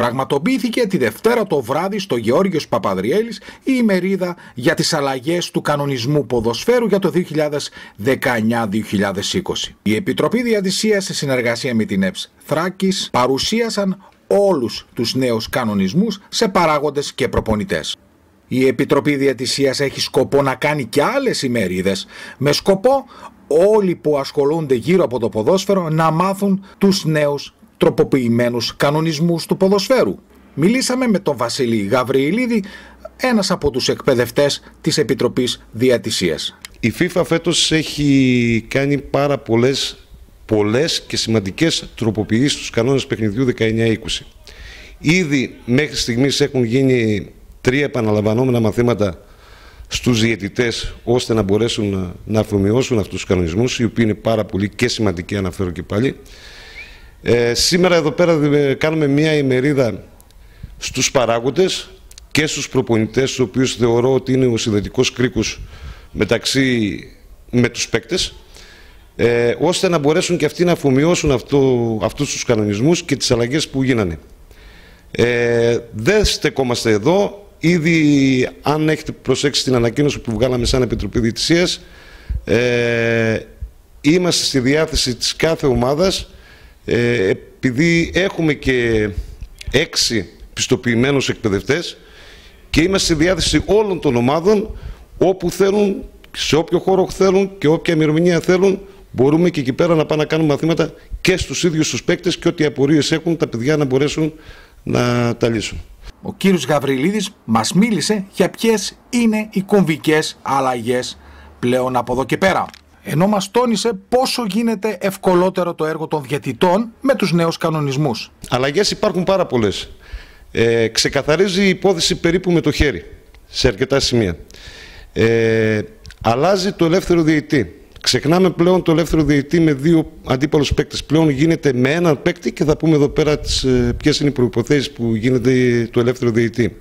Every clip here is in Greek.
Πραγματοποιήθηκε τη Δευτέρα το βράδυ στο Γεώργιος Παπαδριέλης η ημερίδα για τις αλλαγές του κανονισμού ποδοσφαίρου για το 2019-2020. Η Επιτροπή Διαιτησίας σε συνεργασία με την ΕΠΣ Θράκης παρουσίασαν όλους τους νέους κανονισμούς σε παράγοντες και προπονητές. Η Επιτροπή Διαιτησίας έχει σκοπό να κάνει και άλλες ημερίδες με σκοπό όλοι που ασχολούνται γύρω από το ποδόσφαιρο να μάθουν τους νέους τροποποιημένους κανονισμούς του ποδοσφαίρου. Μιλήσαμε με τον Βασίλη Γαβριηλίδη, ένας από τους εκπαιδευτές της Επιτροπής Διαιτησίας. Η FIFA φέτος έχει κάνει πάρα πολλές και σημαντικές τροποποιήσεις στους κανόνες παιχνιδιού 19-20. Ήδη μέχρι στιγμής έχουν γίνει 3 επαναλαμβανόμενα μαθήματα στους διαιτητές ώστε να μπορέσουν να αφομοιώσουν αυτούς τους κανονισμούς, οι οποίοι είναι πάρα πολύ και σημαντικοί, αναφέρω και πάλι. Σήμερα εδώ πέρα κάνουμε μια ημερίδα στους παράγοντες και στους προπονητές, τους οποίους θεωρώ ότι είναι ο συνδετικός κρίκος με τους παίκτες, ώστε να μπορέσουν και αυτοί να αφομοιώσουν αυτούς τους κανονισμούς και τις αλλαγές που γίνανε. Δεν στεκόμαστε εδώ. Ήδη, αν έχετε προσέξει την ανακοίνωση που βγάλαμε σαν Επιτροπή Διαιτησίας, είμαστε στη διάθεση της κάθε ομάδας, επειδή έχουμε και 6 πιστοποιημένους εκπαιδευτές και είμαστε στη διάθεση όλων των ομάδων, όπου θέλουν, σε όποιο χώρο θέλουν και όποια ημερομηνία θέλουν, μπορούμε και εκεί πέρα να πάμε να κάνουμε μαθήματα και στους ίδιους τους παίκτες και ό,τι απορίες έχουν τα παιδιά να μπορέσουν να τα λύσουν. Ο κύριος Γαβριλίδης μας μίλησε για ποιες είναι οι κομβικές αλλαγές πλέον από εδώ και πέρα. Ενώ μας τόνισε πόσο γίνεται ευκολότερο το έργο των διαιτητών με τους νέους κανονισμούς. Αλλαγές υπάρχουν πάρα πολλές. Ξεκαθαρίζει η υπόθεση περίπου με το χέρι σε αρκετά σημεία. Αλλάζει το ελεύθερο διαιτητή. Ξεχνάμε πλέον το ελεύθερο διαιτητή με 2 αντίπαλους παίκτες. Πλέον γίνεται με έναν παίκτη και θα πούμε εδώ πέρα ποιες είναι οι προϋποθέσεις που γίνεται το ελεύθερο διαιτητή.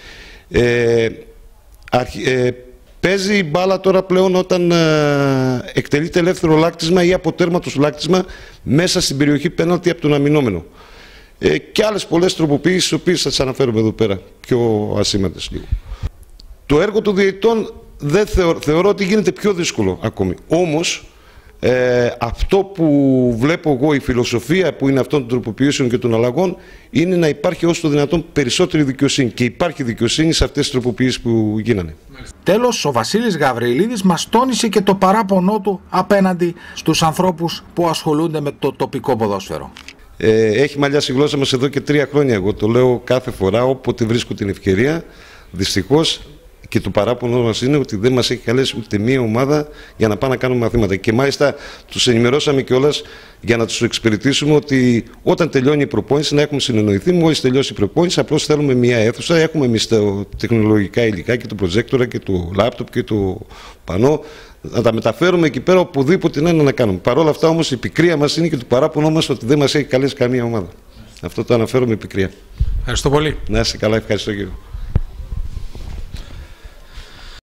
Παίζει η μπάλα τώρα πλέον όταν εκτελείται ελεύθερο λάκτισμα ή αποτέρματος λάκτισμα μέσα στην περιοχή πέναλτι από τον αμυνόμενο. Και άλλες πολλές τροποποιήσεις, τις οποίες θα τις αναφέρουμε εδώ πέρα πιο ασήμαντες λίγο. Το έργο των διαιτητών θεωρώ ότι γίνεται πιο δύσκολο ακόμη. Όμως, αυτό που βλέπω εγώ, η φιλοσοφία που είναι αυτών των τροποποιήσεων και των αλλαγών, είναι να υπάρχει όσο το δυνατόν περισσότερη δικαιοσύνη. Και υπάρχει δικαιοσύνη σε αυτές τις τροποποιήσεις που γίνανε. Τέλος, ο Βασίλης Γαβριλίδης μας τόνισε και το παράπονό του απέναντι στους ανθρώπους που ασχολούνται με το τοπικό ποδόσφαιρο. Έχει μαλλιάσει η γλώσσα μας εδώ και 3 χρόνια. Εγώ το λέω κάθε φορά όποτε βρίσκω την ευκαιρία. Δυστυχώς, και το παράπονο μας είναι ότι δεν μας έχει καλέσει ούτε μία ομάδα για να πάμε να κάνουμε μαθήματα. Και μάλιστα τους ενημερώσαμε κιόλας για να τους εξυπηρετήσουμε ότι όταν τελειώνει η προπόνηση να έχουμε συνεννοηθεί. Μόλις τελειώσει η προπόνηση, απλώς θέλουμε μία αίθουσα. Έχουμε εμείς τα τεχνολογικά υλικά και το προτζέκτορα και το λάπτοπ και το πανό. Να τα μεταφέρουμε εκεί πέρα οπουδήποτε είναι να κάνουμε. Παρ' όλα αυτά όμως η πικρία μας είναι και το παράπονο μας ότι δεν μας έχει καλέσει καμία ομάδα. Αυτό το αναφέρω με πικρία. Ευχαριστώ πολύ. Να είστε καλά, ευχαριστώ κύριε.